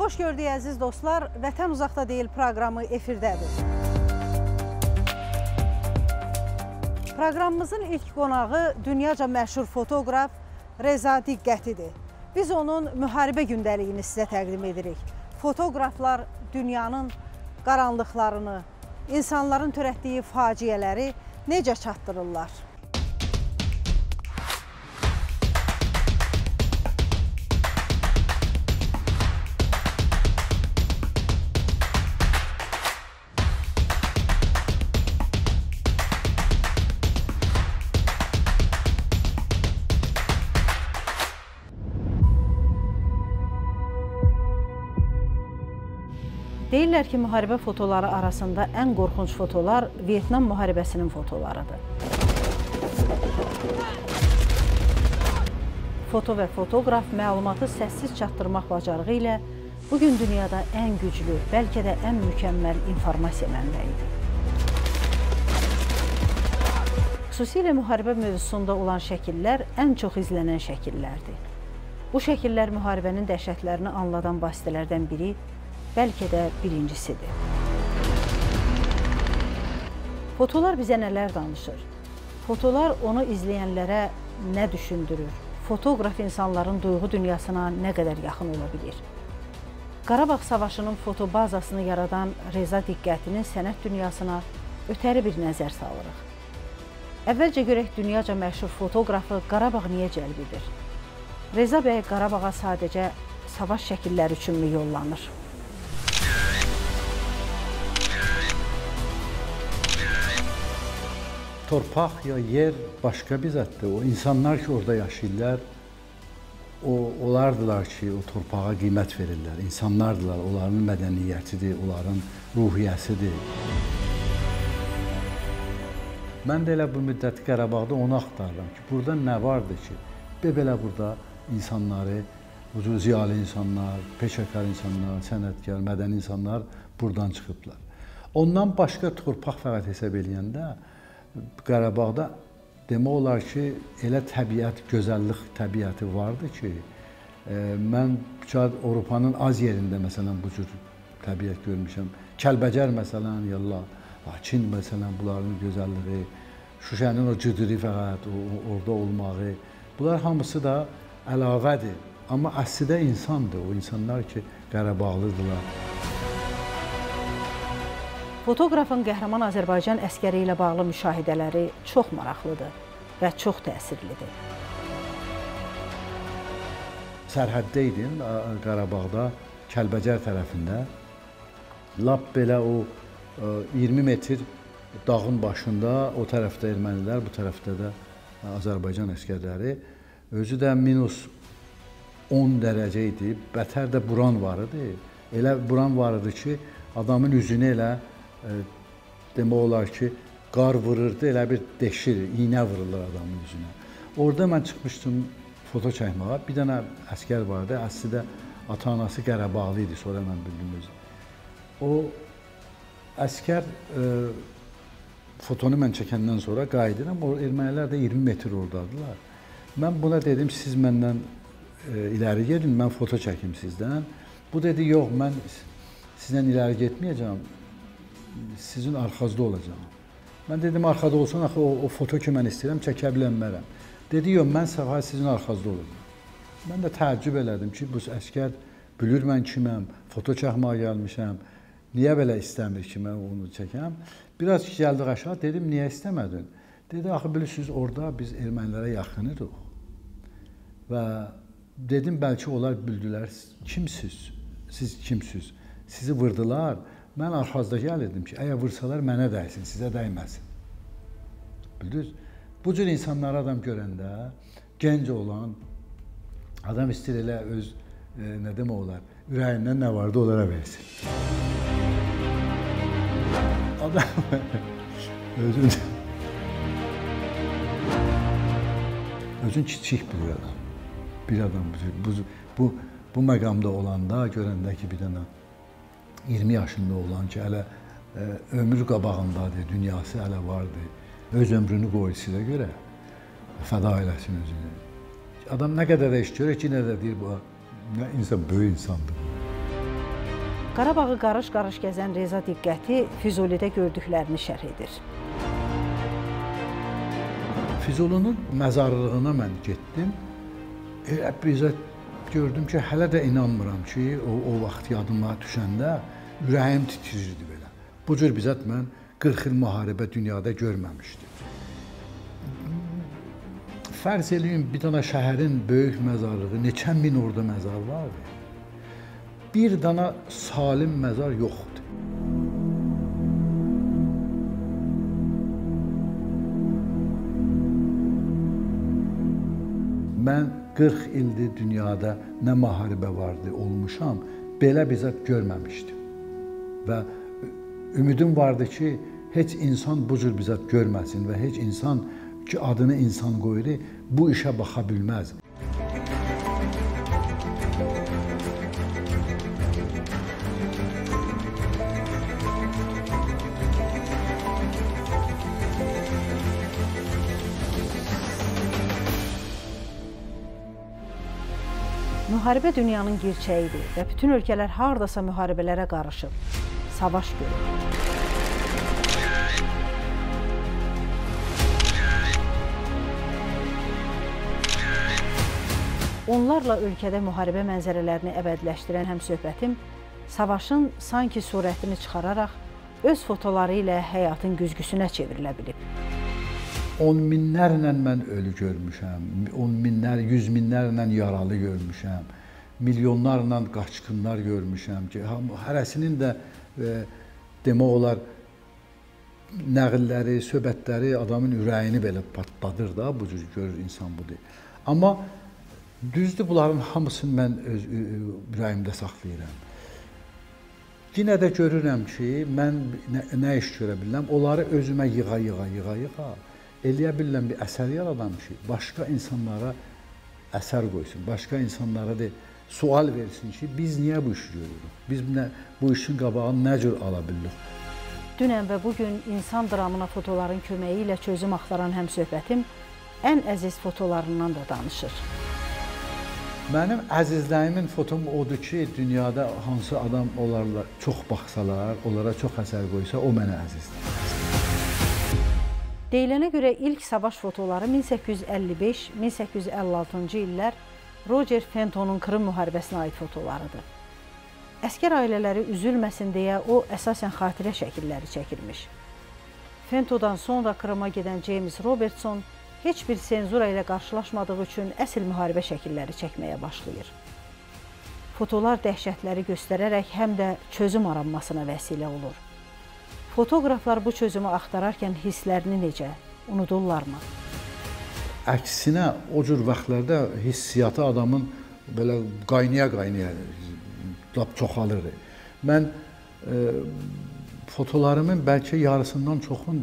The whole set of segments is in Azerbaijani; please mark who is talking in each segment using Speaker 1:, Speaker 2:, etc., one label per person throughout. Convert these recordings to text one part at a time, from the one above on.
Speaker 1: Xoş gördük əziz dostlar, Vətən Uzaqda deyil proqramı efirdədir. Proqramımızın ilk qonağı dünyaca məşhur fotoqraf Reza Diqqətidir. Biz onun müharibə gündəliyini sizə təqdim edirik. Fotoqraflar dünyanın qaranlıqlarını, insanların törətdiyi faciələri necə çatdırırlar? Deyirlər ki, müharibə fotoları arasında ən qorxunc fotolar Vyetnam müharibəsinin fotolarıdır. Foto və fotoqraf məlumatı səssiz çatdırmaq bacarığı ilə bugün dünyada ən güclü, bəlkə də ən mükəmməl informasiya mənbəyidir. Xüsusilə müharibə mövzusunda olan şəkillər ən çox izlənən şəkillərdir. Bu şəkillər müharibənin dəhşətlərini anladan vasitələrdən biri, bəlkə də birincisidir. Fotolar bizə nələr danışır? Fotolar onu izləyənlərə nə düşündürür? Fotoqraf insanların duyğu dünyasına nə qədər yaxın ola bilir? Qarabağ Savaşının fotobazasını yaradan Reza Diqqətinin sənət dünyasına ötəri bir nəzər salırıq. Əvvəlcə görək dünyaca məşhur fotoqrafı Qarabağ niyə cəlb edir? Reza bəy Qarabağa sadəcə savaş şəkilləri üçünmü yollanır?
Speaker 2: Torpaq ya yer başqa bir zətdir. O insanlar ki, orada yaşayırlar, onlardılar ki, o torpağa qiymət verirlər. İnsanlardılar, onların mədəniyyətidir, onların ruhiyyəsidir. Mən də elə bu müddəti Qarabağda onu axtarıram ki, burada nə vardı ki, belə burada insanları, ziyalı insanlar, peşəkar insanlar, sənətkar, mədəni insanlar buradan çıxıblar. Ondan başqa torpaq fəqət hesab eləyəndə, Qarabağda demək olar ki, elə təbiət, gözəllik təbiəti vardı ki, mən Avropanın az yerində məsələn bu cür təbiət görmüşəm. Kəlbəcər məsələn, yallah, Çin məsələn, bunların gözəlliyi, Şuşənin o cıdırı fəqət, orada olmağı, bunlar hamısı da əlavədir. Amma əslində insandır, o insanlar ki, Qarabağlıdırlar.
Speaker 1: Fotoqrafın qəhrəman Azərbaycan əskəri ilə bağlı müşahidələri çox maraqlıdır və çox təsirlidir.
Speaker 2: Sərhəddə idim, Qarabağda, Kəlbəcər tərəfində. Lap belə o 20 metr dağın başında, o tərəfdə ermənilər, bu tərəfdə də Azərbaycan əskərləri. Özü də minus 10 dərəcə idi, bətər də buran var idi. Elə buran var idi ki, adamın üzünü elə demək olar ki, qar vururdu, elə bir deşir, iynə vururlar adamın üzünə. Orada mən çıxmışdım foto çəkməyə. Bir dənə əskər vardı, əslində ata-anası Qarabağlı idi, sonra mən bildim özü. O əskər fotonu mən çəkəndən sonra qayıdıram, ermənilər də 20 metr oradadılar. Mən buna dedim, siz məndən iləri gedin, mən foto çəkim sizdən. Bu dedi, yox, mən sizdən iləri getməyəcəm. Sizin arxazda olacağım. Mən dedim, arxada olsun, axı o foto ki mən istəyirəm, çəkə bilənmərəm. Dedi, yox, mən səfər sizin arxazda olacağım. Mən də təəccüb elədim ki, bu əskər bilir mən kiməm, foto çəkməyə gəlmişəm, niyə belə istəmir ki, mən onu çəkəm? Biraz ki, gəldik aşağı, dedim, niyə istəmədin? Dedi, axı bilirsiniz, orada biz ermənilərə yaxınırıq. Və dedim, bəlkə onlar bildilər, kimsiz, siz kimsiz, sizi vurdular. Mən arxazda gəlirdim ki, əgər vursalar mənə dəysin, sizə dəyməsin. Bildiniz? Bu cür insanları adam görəndə, gənc olan, adam istəyir elə öz, nə demək olar, ürəyindən nə vardı, onlara versin. Adam özün kiçik bir adam. Bir adam bu məqamda olanda, görəndə ki, bir dənə 20 yaşında olan ki, hələ ömür qabağındadır, dünyası hələ vardır, öz ömrünü qoyur sizə görə, fəda eləsin özünü. Adam nə qədər də iş görür ki, nə də deyir, bu insan böyük insandır.
Speaker 1: Qarabağı qarış-qarış gəzən Reza Diqqəti Füzulidə gördüklərini şərh edir.
Speaker 2: Füzulinin məzarlığına mən getdim. Bizə gördüm ki, hələ də inanmıram ki, o vaxt yadıma düşəndə ürəyim titrirdi belə. Bu cür bizət mən 40 il müharibə dünyada görməmişdim. Fərz eləyin, bir dana şəhərin böyük məzarlığı, neçə min orada məzar vardı. Bir dana salim məzar yoxdur. Mən 40 ildir dünyada nə müharibə vardı, olmuşam, belə bizət görməmişdim. Və ümidim vardı ki, heç insan bu cür bizət görməsin və heç insan ki, adını insan qoyur, bu işə baxa bilməz.
Speaker 1: Müharibə dünyanın gerçəyidir və bütün ölkələr hardasa müharibələrə qarışıb, savaş görür. Onlarla ölkədə müharibə mənzərələrini əbədiləşdirən həmsöhbətim savaşın sanki surətini çıxararaq öz fotoları ilə həyatın güzgüsünə çevrilə bilib.
Speaker 2: 10 minlərlə mən ölü görmüşəm, 10 minlər, 100 minlərlə yaralı görmüşəm, milyonlarla qaçqınlar görmüşəm ki, hərəsinin də demək olar nəqilləri, söhbətləri adamın ürəyini belə patladır da, bu cür görür insan budur. Amma düzdür, bunların hamısını mən öz ürəyimdə saxlayıram. Yenə də görürəm ki, mən nə iş görə bilirəm, onları özümə yığa, eləyə bilirəm bir əsər yaradam ki, başqa insanlara əsər qoysun, başqa insanlara sual versin ki, biz niyə bu işi görürük? Biz bu işin qabağını nə cür ala bilirik?
Speaker 1: Dünən və bugün insan dramına fotoların köməyi ilə çözüm axtaran həmsöhbətim ən əziz fotolarından da danışır.
Speaker 2: Mənim əzizlərimin fotom odur ki, dünyada hansı adam onlarla çox baxsalar, onlara çox əsər qoysa, o mənə əzizdir.
Speaker 1: Deyilənə görə ilk savaş fotoları 1855-1856-cı illər Roger Fentonun Krım müharibəsinə aid fotolarıdır. Əskər ailələri üzülməsin deyə o əsasən xatirə şəkilləri çəkilmiş. Fentodan sonra Krıma gedən James Robertson heç bir senzura ilə qarşılaşmadığı üçün əsl müharibə şəkilləri çəkməyə başlayır. Fotolar dəhşətləri göstərərək həm də çözüm aranmasına vəsilə olur. Fotoqraflar bu çözümü axtararkən hisslərini necə, unudurlarmı?
Speaker 2: Əksinə, o cür vaxtlarda hissiyatı adamın belə qaynaya çoxalır. Mən fotolarımın bəlkə yarısından çoxun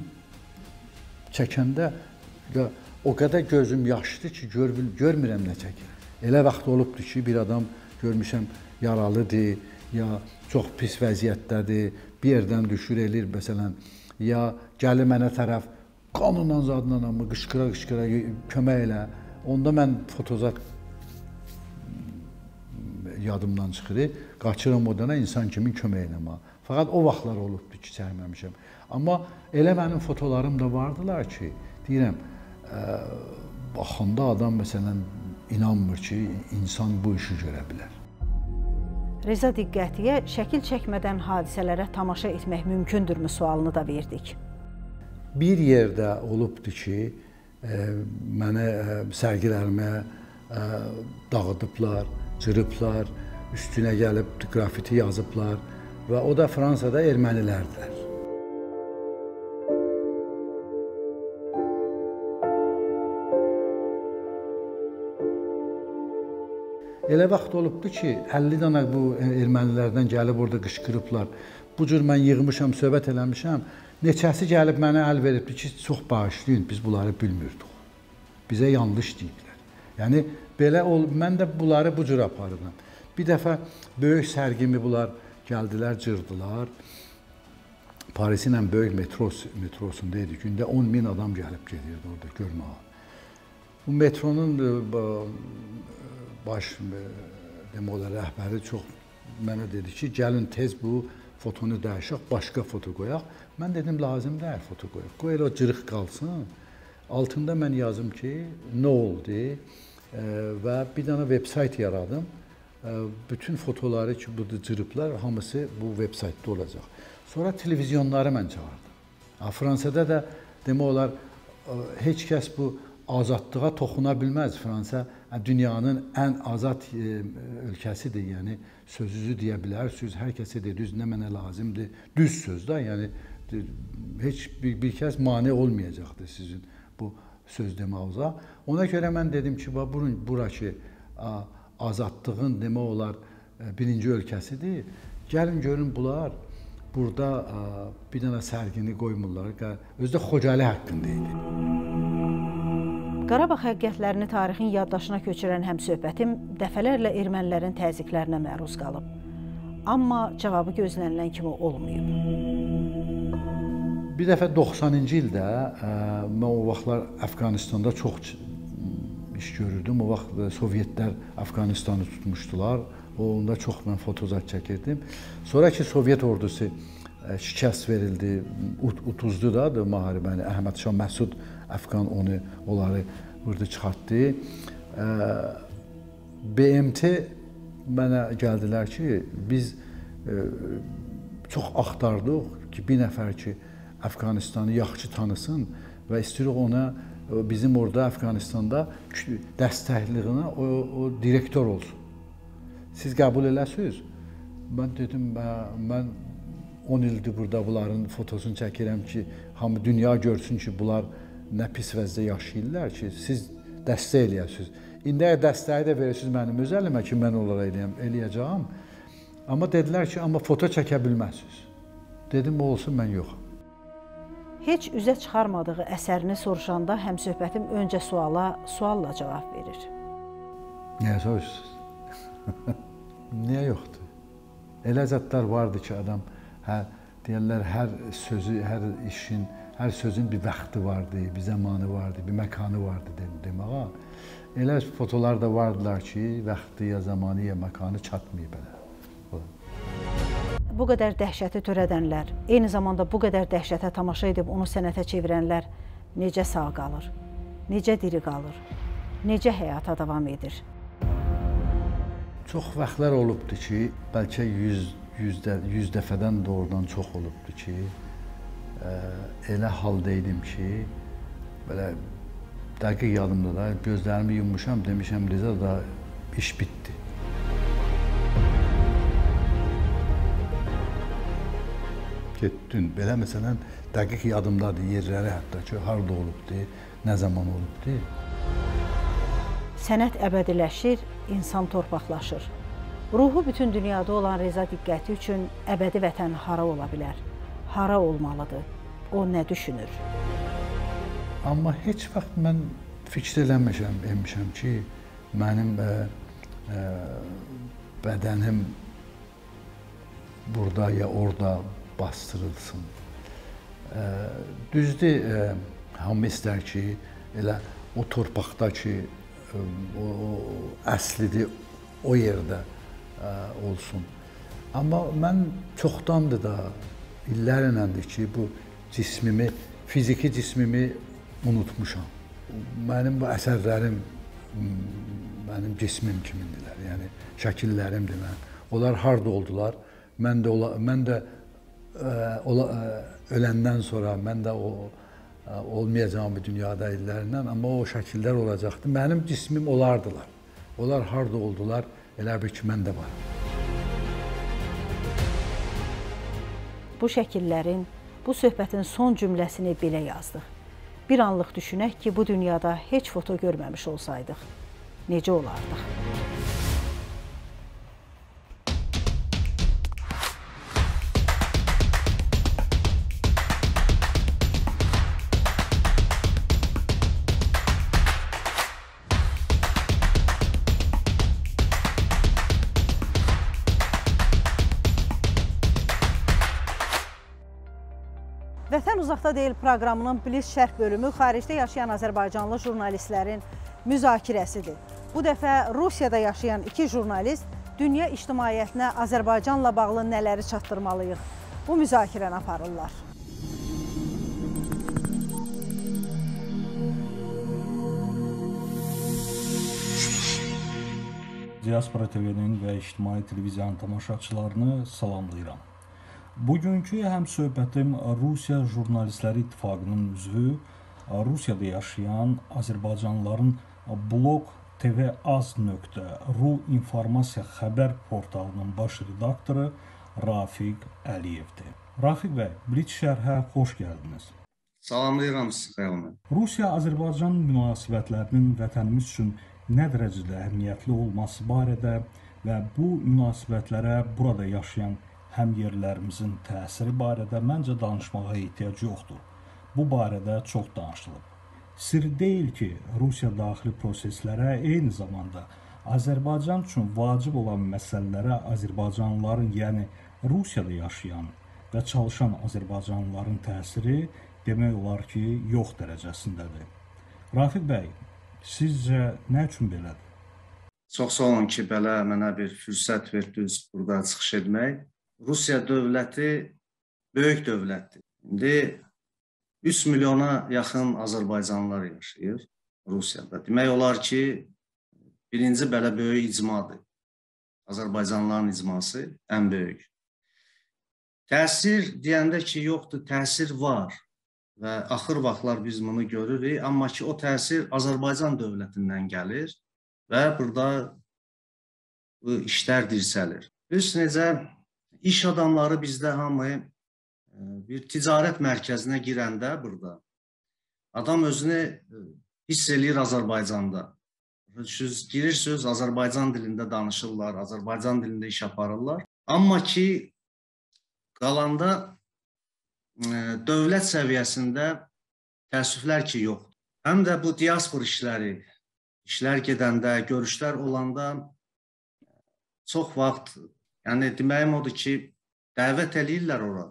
Speaker 2: çəkəndə o qədər gözüm yaşlıdır ki, görmürəm nə çəkir. Elə vaxt olubdur ki, bir adam görmüşəm yaralıdır, ya çox pis vəziyyətdədir, bir yerdən düşür elir, məsələn, ya gəlir mənə tərəf, qanunla zadla amma qışqıra kömək elə. Onda mən fotozat yadımdan çıxır, qaçıram odana insan kimi kömək eləmə. Fəqət o vaxtlar olubdur ki, çəkməmişəm. Amma elə mənim fotolarım da vardılar ki, deyirəm, baxanda adam məsələn inanmır ki, insan bu işi görə bilər.
Speaker 1: Reza Diqqətiyə şəkil çəkmədən hadisələrə tamaşa etmək mümkündürmü sualını da verdik.
Speaker 2: Bir yerdə olubdur ki, mənə sərgilərimə dağıdıblar, cırıblar, üstünə gəlib qrafiti yazıblar və o da Fransada ermənilərdir. Elə vaxt olubdur ki, 50 dana bu ermənilərdən gəlib orada qışqırıblar. Bu cür mən yığmışam, söhbət eləmişəm. Neçəsi gəlib mənə əl veribdir ki, çox bağışlayın, biz bunları bilmirdik. Bizə yanlış deyiblər. Yəni, mən də bunları bu cür aparıram. Bir dəfə böyük sərgimi bunlar gəldilər, cırdılar. Parisin ən böyük metrosunda idi. Gündə 10 min adam gəlib gedirdi orada görməyə. Bu metronun baş demək olar rəhbəri çox mənə dedi ki, gəlin tez bu fotonu dəyişək, başqa foto qoyaq. Mən dedim, lazım deyil foto qoyaq. Qoy elə o cırıq qalsın. Altında mən yazım ki, nə oldu və bir dənə veb-sayt yaradım. Bütün fotoları ki, bu cırıblar, hamısı bu veb-saytda olacaq. Sonra televizyonları mən çağırdım. Fransada da demək olar, heç kəs bu azadlığa toxuna bilməz. Fransa dünyanın ən azad ölkəsidir. Yəni sözünüzü deyə bilərsiniz, hər kəsə dediniz, nə mənə lazımdır. Düz söz də, yəni heç bir kəs mane olmayacaqdır sizin bu söz demağınıza. Ona görə mən dedim ki, bura ki, azadlığın demək olar birinci ölkəsidir. Gəlin görün bunlar burada bir dənə sərgini qoymurlar. Özü də Xocalı haqqında idi.
Speaker 1: Qarabağ həqiqətlərini tarixin yaddaşına köçürən həmsöhbətim dəfələrlə ermənilərin təzyiqlərinə məruz qalıb. Amma cavabı gözlənilən kimi olmayıb.
Speaker 2: Bir dəfə 90-cı ildə mən o vaxtlar Əfqanistanda çox iş görürdüm. O vaxt Sovyetlər Əfqanistanı tutmuşdular. Onda çox mən fotozat çəkirdim. Sonraki Sovyet ordusu şikəst verildi, utuzdu da müharibəni. Əhməd Şah Məsud Əfqan onları burada çıxartdı. BMT mənə gəldilər ki, biz çox axtardıq ki, bir nəfər ki, Əfqanistanı yaxşı tanısın və istəyirik ona bizim orada Əfqanistanda dəstəkliyinə o direktor olsun. Siz qəbul eləsiniz? Mən dedim, mən 10 ildir burada bunların fotosunu çəkirəm ki, hamı dünya görsün ki, bunlar nə pis vəzdə yaşayırlar ki, siz dəstək eləyəsiniz. İndi dəstəyi də verirsiniz mənim öz əlimə ki, mən onlara eləyəcəm. Amma dedilər ki, amma foto çəkə bilməzsiniz. Dedim, o olsun, mən yox.
Speaker 1: Heç üzə çıxarmadığı əsərini soruşanda həmsöhbətim öncə sualla cavab verir.
Speaker 2: Niyə soruşsunuz? Niyə yoxdur? Elə zətlər vardı ki, adam, deyərlər, hər sözü, hər işin, hər sözün bir vaxtı vardı, bir zamanı vardı, bir məkanı vardı deməyə. Elə fotolar da vardılar ki, vaxtı ya zamanı ya məkanı çatmayıb elə.
Speaker 1: Bu qədər dəhşəti törədənlər, eyni zamanda bu qədər dəhşətə tamaşa edib onu sənətə çevirənlər necə sağ qalır, necə diri qalır, necə həyata davam edir?
Speaker 2: Çox vaxtlar olubdur ki, bəlkə 100 dəfədən doğrudan çox olubdur ki, elə halda idim ki, belə dəqiq yadımda da, gözlərimi yummuşam, demişəm, Riza da iş bitdi. Getdin, belə məsələn, dəqiq yadımdadır, yerləri hətta ki, harada olubdur, nə zaman olubdur.
Speaker 1: Sənət əbədiləşir, insan torpaqlaşır. Ruhu bütün dünyada olan Reza Diqqəti üçün əbədi vətən hara ola bilər? Hara olmalıdır? O nə düşünür?
Speaker 2: Amma heç vaxt mən fikir eləmişəm ki, mənim bədənim burada ya orada bastırılsın. Düzdür, hamı istər ki, elə o torpaqda ki, o əslidir, o yerdə olsun. Amma mən çoxdandır da, illərləndir ki, bu cismimi, fiziki cismimi unutmuşam. Mənim bu əsərlərim mənim cismim kimindirlər, yəni şəkillərimdir mən. Onlar harda oldular, mən də öləndən sonra mən də olmayacağım bir dünyada illərindən, amma o şəkillər olacaqdı. Mənim cismim olardılar. Onlar harda oldular, elə bir ki, mən də var.
Speaker 1: Bu şəkillərin, bu söhbətin son cümləsini belə yazdıq. Bir anlıq düşünək ki, bu dünyada heç foto görməmiş olsaydıq, necə olardıq? Vətən uzaqda deyil proqramının Bliz şərh bölümü xaricdə yaşayan azərbaycanlı jurnalistlərin müzakirəsidir. Bu dəfə Rusiyada yaşayan iki jurnalist dünya ictimaiyyətinə Azərbaycanla bağlı nələri çatdırmalıyıq? Bu müzakirəni aparırlar.
Speaker 3: Diaspora TV-nin və İctimai Televiziyanın tamaşaçılarını salamlayıram. Bugünkü həmsöhbətim Rusiya Jurnalistləri İttifaqının üzvü, Rusiyada yaşayan Azərbaycanlıların Blog TV.az.ru informasiya xəbər portalının baş redaktoru Rafiq Əliyevdir. Rafiq bəy, British Şərhə xoş gəldiniz.
Speaker 4: Salamlayıram sizi, xəyalımı.
Speaker 3: Rusiya-Azərbaycan münasibətlərinin vətənimiz üçün nə dərəcədə əhəmiyyətli olması barədə və bu münasibətlərə burada yaşayan həmyerlərimizin təsiri barədə məncə danışmağa ehtiyac yoxdur. Bu barədə çox danışılıb. Sir deyil ki, Rusiya daxili proseslərə eyni zamanda Azərbaycan üçün vacib olan məsələlərə Azərbaycanlıların, yəni Rusiyada yaşayan və çalışan Azərbaycanlıların təsiri demək olar ki, yox dərəcəsindədir. Rafiq bəy, sizcə nə üçün belədir?
Speaker 4: Çox sağ olun ki, belə mənə bir fürsət verdiniz burada çıxış etmək. Rusiya dövləti böyük dövlətdir. İndi 3 milyona yaxın Azərbaycanlılar yaşayır Rusiyada. Demək olar ki, birinci belə böyük icmadır. Azərbaycanlıların icması ən böyük. Təsir deyəndə ki, yoxdur, təsir var. Və axır vaxtlar biz bunu görürük, amma ki, o təsir Azərbaycan dövlətindən gəlir və burada bu işlər dirsəlir. Biz necə iş adamları bizdə hamı bir ticarət mərkəzinə girəndə burada adam özünü hiss eləyir Azərbaycanda. Siz girirsiniz, Azərbaycan dilində danışırlar, Azərbaycan dilində iş aparırlar. Amma ki, qalanda dövlət səviyyəsində təəssüflər ki, yoxdur. Həm də bu diaspor işlər gedəndə, görüşlər olanda çox vaxt, yəni deməyim odur ki, dəvət eləyirlər ora.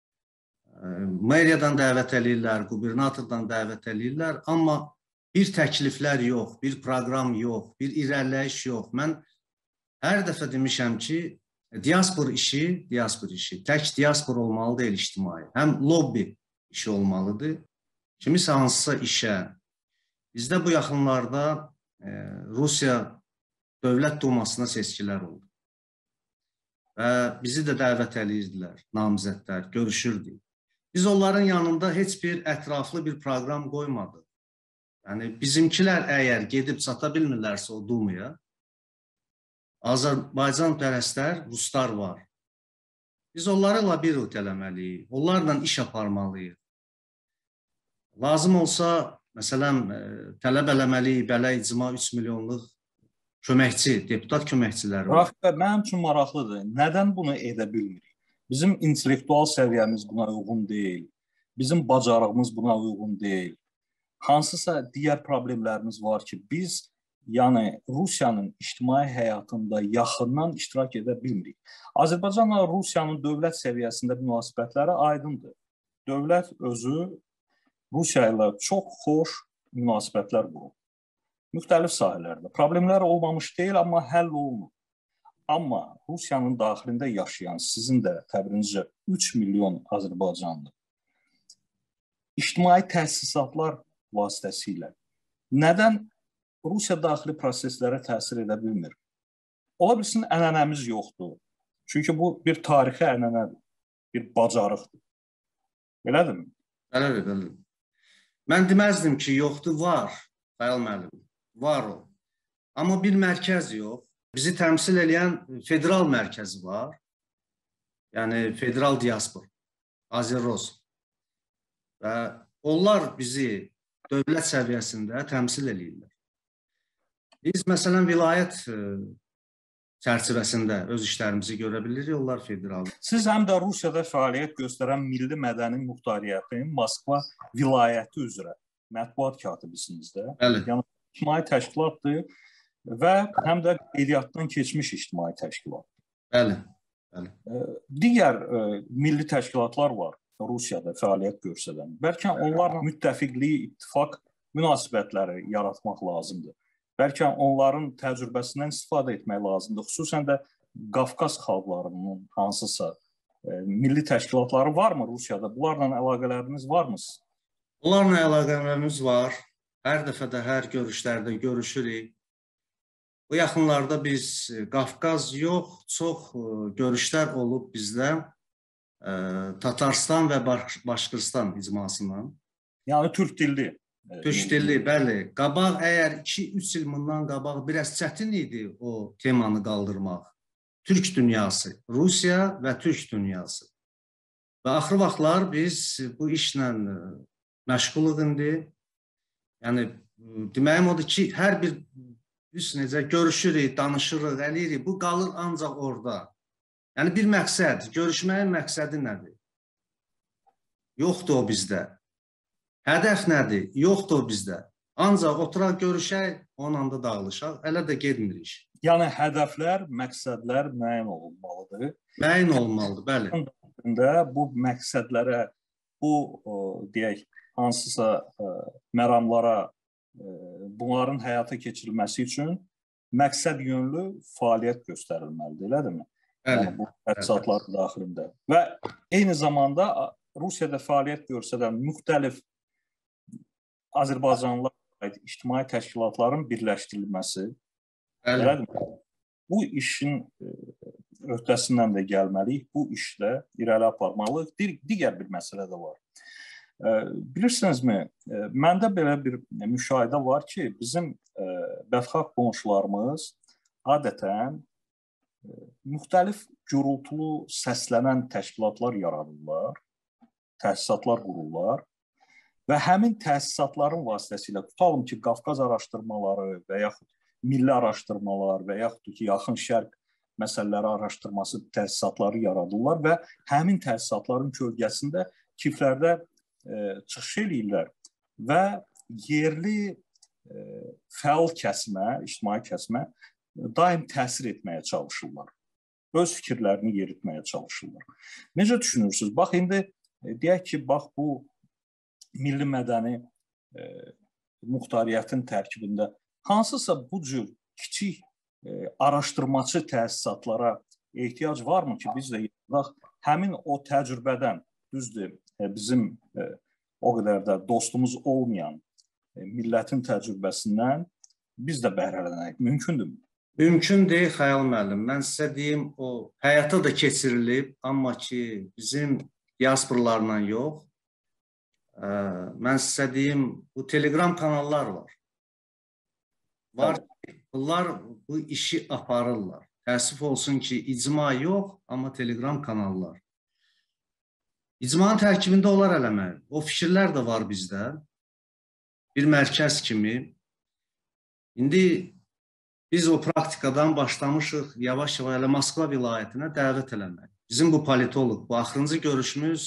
Speaker 4: Meriyadan dəvət eləyirlər, qubernatordan dəvət eləyirlər, amma bir təkliflər yox, bir proqram yox, bir irəliləyiş yox. Mən hər dəfə demişəm ki, diaspor işi, tək diaspor olmalı deyil ictimai. Həm lobby işi olmalıdır, kimisə hansısa işə. Bizdə bu yaxınlarda Rusiya Dövlət Dumasına seçkilər oldu. Və bizi də dəvət eləyirdilər, namizədlər, görüşürdük. Biz onların yanında heç bir ətraflı bir proqram qoymadıq. Yəni, bizimkilər əgər gedib çata bilmirlərsə o Dumaya, Azərbaycan pərəstlər, ruslar var. Biz onlarla bir ötələməliyik, onlarla iş aparmalıyıq. Lazım olsa, məsələn, tələb eləməliyik, belə icma 3 milyonluq köməkçi, deputat köməkçiləri var.
Speaker 3: Rafiq bəy, mənim üçün maraqlıdır. Nədən bunu edə bilmirik? Bizim intellektual səviyyəmiz buna uyğun deyil, bizim bacarığımız buna uyğun deyil. Hansısa digər problemlərimiz var ki, biz yəni Rusiyanın ictimai həyatında yaxından iştirak edə bilmirik. Azərbaycanla Rusiyanın dövlət səviyyəsində münasibətləri aydındır. Dövlət özü Rusiya ilə çox xoş münasibətlər qurur. Müxtəlif sahələrdə. Problemlər olmamış deyil, amma həll olunur. Amma Rusiyanın daxilində yaşayan sizin də təbirinizcə 3 milyon Azərbaycanlı ictimai təsisatlar vasitəsilə nədən Rusiya daxili proseslərə təsir edə bilmir? Ola bilsin, ənənəmiz yoxdur. Çünki bu bir tarixi ənənədir, bir bacarıqdır. Belədirmi?
Speaker 4: Belədir. Mən deməzdim ki, yoxdur, var, Xəyal müəllim, var o. Amma bir mərkəz yox. Bizi təmsil edən federal mərkəzi var. Yəni, federal diaspor, Azerroz. Və onlar bizi dövlət səviyyəsində təmsil edirlər. Biz, məsələn, vilayət çərçivəsində öz işlərimizi görə bilirik, onlar federal.
Speaker 3: Siz həm də Rusiyada fəaliyyət göstərən Milli Mədəni Muxtariyyətin Moskva vilayəti üzrə mətbuat katibisiniz də.
Speaker 4: Bəli.
Speaker 3: Yəni, ictimai təşkilatdır və həm də qeydiyyatdan keçmiş ictimai təşkilat.
Speaker 4: Bəli.
Speaker 3: Digər milli təşkilatlar var Rusiyada fəaliyyət göstərən. Bəlkə onlarla müttəfiqlik, ittifaq münasibətləri yaratmaq lazımdır. bəlkə onların təcrübəsindən istifadə etmək lazımdır. Xüsusən də Qafqaz xalqlarının hansısa milli təşkilatları varmı Rusiyada? Bunlarla əlaqələriniz varmı?
Speaker 4: Onlarla əlaqələrimiz var. Hər dəfə də hər görüşlərdə görüşürük. Bu yaxınlarda biz Qafqaz yox, çox görüşlər olub bizdə Tatarstan və Başqırstan icmasından.
Speaker 3: Yəni türk dilli.
Speaker 4: Türk dilli, bəli. Qabaq əgər 2-3 il bundan qabaq biraz çətin idi o temanı qaldırmaq. Türk dünyası, Rusiya və Türk dünyası. Və axır vaxtlar biz bu işlə məşğuluq indi. Yəni deməyim odur ki, hər bir necə görüşürük, danışırıq, eləyirik. Bu qalır ancaq orada. Yəni bir məqsəd, görüşməyin məqsədi nədir? Yoxdur o bizdə. Hədəf nədir? Yoxdur o bizdə. Ancaq oturaq görüşək, onunla da dağılışaq, elə də gedmirik.
Speaker 3: Yəni hədəflər, məqsədlər müəyyən olunmalıdır.
Speaker 4: Müəyyən olmalıdır, bəli.
Speaker 3: Bu məqsədlərə, bu deyək, hansısa məramlara bunların həyata keçirilməsi üçün məqsəd yönlü fəaliyyət göstərilməlidir, elədirmi? Yəni, bu təchizatlar daxilində. Və eyni zamanda Rusiyada fəaliyyət göstərən müxtəlif Azərbaycanlılara aid ictimai təşkilatların birləşdirilməsi, elədirmi? Bu işin öhdəsindən də gəlməliyik, bu işlə irəli aparmalıyıq. Digər bir məsələ də var. Bilirsinizmi, məndə belə bir müşahidə var ki, bizim bədxah qonşularımız adətən müxtəlif gürültülü səslənən təşkilatlar yaradırlar, təsisatlar qururlar və həmin təsisatların vasitəsilə tutalım ki, Qafqaz araşdırmaları və yaxud milli araşdırmalar və yaxud ki, yaxın şərq məsələləri araşdırması təsisatları yaradırlar və həmin təsisatların kölgəsində kiflərdə çıxış eləyirlər və yerli fəal kəsimə, ictimai kəsimə daim təsir etməyə çalışırlar. Öz fikirlərini yeritməyə çalışırlar. Necə düşünürsünüz? Bax, indi deyək ki, bax, bu milli mədəni muxtariyyətin tərkibində hansısa bu cür kiçik araşdırmacı təsisatlara ehtiyac varmı ki, biz də həmin o təcrübədən, düzdür, bizim o qədər də dostumuz olmayan millətin təcrübəsindən biz də bəhrələnək. Mümkündürmü?
Speaker 4: Mümkün deyil, Xəyal müəllim. Mən sizə deyim, o həyata da keçirilib, amma ki, bizim diasporlarla yox. Mən sizə deyim, bu Telegram kanallar var. Var ki, bunlar bu işi aparırlar. Təəssüf olsun ki, icma yox, amma Telegram kanallar. İcmanın tərkibində olar eləmək. O fikirlər də var bizdə. Bir mərkəz kimi. İndi biz o praktikadan başlamışıq yavaş-yavaş elə Moskva vilayətinə dəvət eləmək. Bizim bu politoloq, bu axırıncı görüşümüz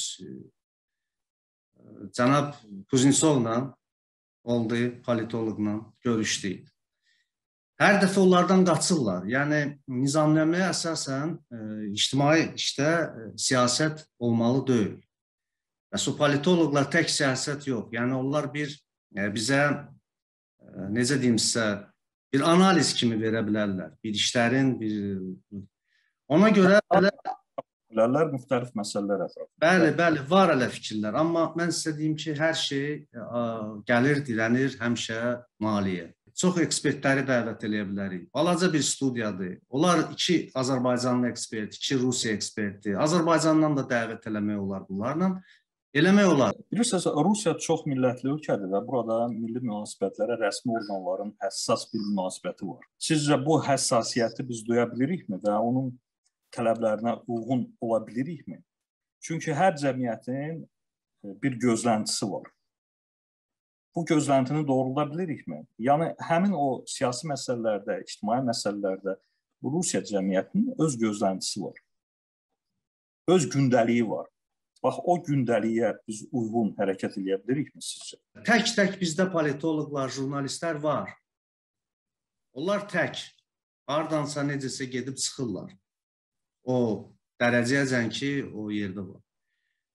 Speaker 4: cənab Kuznetsovla oldu, politoloqla görüşdük. Hər dəfə onlardan qaçırlar. Yəni, nizamnaməyə əsasən ictimai işdə siyasət olmalı deyil. Və politoloqlar tək siyasət yox. Yəni, onlar bizə, necə deyim sizə, bir analiz kimi verə bilərlər. Bir işlərin, ona görə
Speaker 3: bilərlər müxtəlif məsələlər ətrafında.
Speaker 4: Bəli, var elə fikirlər. Amma mən sizə deyim ki, hər şey gəlir, dilənir həmişə maliyyə. Çox ekspertləri dəvət eləyə bilərik. Balaca bir studiyadır. Onlar 2 Azərbaycanlı ekspert, 2 Rusiya eksperti. Azərbaycandan da dəvət eləmək olar bunlarla. Eləmək olar.
Speaker 3: Bilirsiniz, Rusiya çox millətli ölkədir və burada milli münasibətlərə rəsmi orqanların həssas bir münasibəti var. Sizcə bu həssasiyyəti biz duya bilirikmi və onun tələblərinə uyğun ola bilirikmi? Çünki hər cəmiyyətin bir gözləntisi var. Bu gözləntini doğrulda bilirikmi? Yəni, həmin o siyasi məsələlərdə, ictimai məsələlərdə Rusiya cəmiyyətinin öz gözləntisi var. Öz gündəliyi var. Bax, o gündəliyə biz uyğun hərəkət edə bilirikmi sizcə?
Speaker 4: Tək-tək bizdə politoloqlar, jurnalistlər var. Onlar tək, hardansa necəsə gedib çıxırlar. O dərəcəyəcən ki, o yerdə var.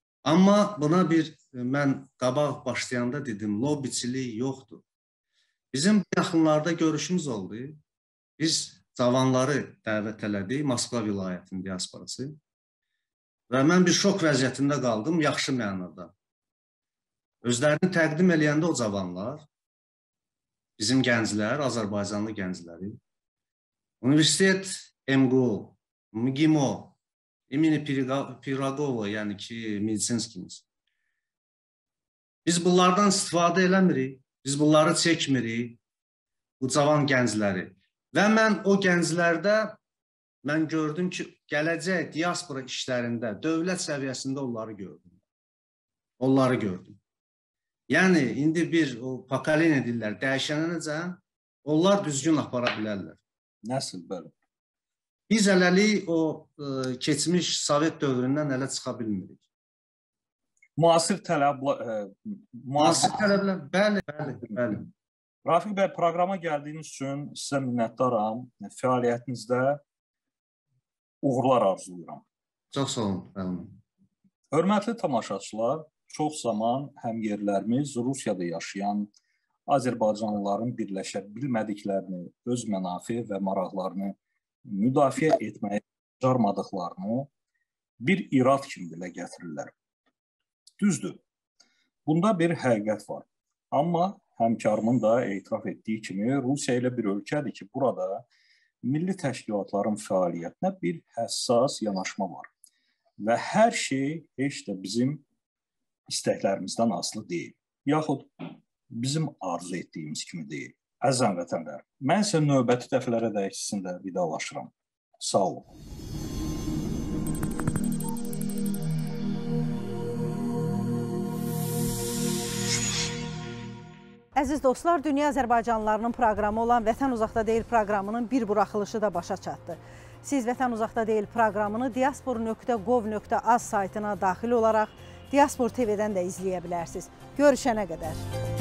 Speaker 4: Amma buna mən qabaq başlayanda dedim, lobbiçilik yoxdur. Bizim yaxınlarda görüşümüz oldu. Biz cavanları dəvət elədik, Moskva vilayətinin diasporası. Və mən bir şok vəziyyətində qaldım, yaxşı mənada. Özlərini təqdim eləyəndə o cavanlar, bizim gənclər, Azərbaycanlı gəncləri, Universitet MGU, MGIMO, İmini Piragova, yəni ki, medisinskimiz. Biz bunlardan istifadə eləmirik, biz bunları çəkmirik, bu cavan gəncləri. Və mən o gənclərdə mən gördüm ki, gələcək diaspora işlərində, dövlət səviyyəsində onları gördüm. Onları gördüm. Yəni, indi bir pokoleniya deyirlər, dəyişənəcə onlar düzgün apara bilərlər.
Speaker 3: Nəsil belə?
Speaker 4: Biz hələlik o keçmiş Sovet dövründən hələ çıxa bilmirik.
Speaker 3: Müasir tələblər...
Speaker 4: Müasir tələblər, bəli.
Speaker 3: Rafiq bəy, proqrama gəldiyiniz üçün sizə minnətdaram. Fəaliyyətinizdə uğurlar arzulayıram.
Speaker 4: Çox sağ olun.
Speaker 3: Hörmətli tamaşaçılar, çox zaman həmyerlərimiz Rusiyada yaşayan Azərbaycanlıların birləşə bilmədiklərini, öz mənafi və maraqlarını müdafiə etməyə bacarmadıqlarını bir irad kimi dilə gətirirlər. Düzdür, bunda bir həqiqət var. Amma həmkarımın da etiraf etdiyi kimi Rusiya ilə bir ölkədir ki, burada milli təşkilatların fəaliyyətinə bir həssas yanaşma var. Və hər şey heç də bizim istəklərimizdən asılı deyil. Yaxud bizim arzu etdiyimiz kimi deyil. Əziz vətəndaşlar, mən isə növbəti dəfələrə dək sizinlə vidalaşıram. Sağ olun.
Speaker 1: Əziz dostlar, Dünya Azərbaycanlılarının proqramı olan Vətən Uzaqda Deyil proqramının bir buraxılışı da başa çatdı. Siz Vətən Uzaqda Deyil proqramını diaspor.gov.az saytına daxil olaraq Diaspor TV-dən də izləyə bilərsiniz. Görüşənə qədər.